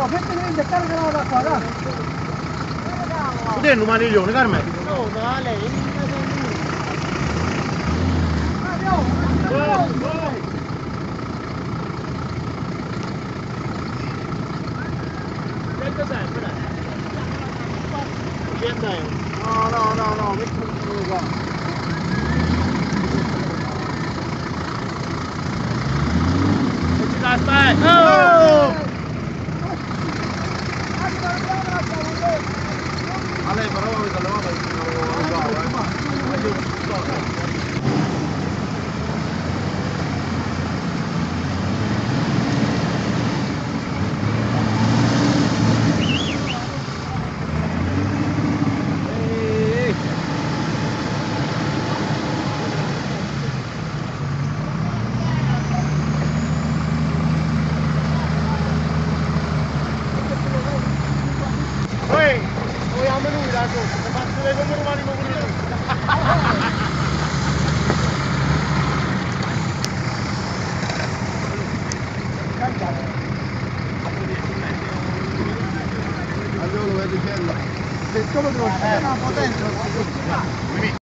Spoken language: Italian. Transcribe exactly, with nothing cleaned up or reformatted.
gente grande, caricala da qua, dai. Tu tieni un maniglione, Carmelo? No, no, lei, Andiamo, andiamo. Sento sempre, dai. cento euro. No, no, no, no, metti un po' qua. Aspetta! Oh! A lei però avete levato il vogliamo lui la cosa, ti faccio vedere come rimaniamo con lui. Allora lo vedi che è là. Se solo te lo c'è una potenza.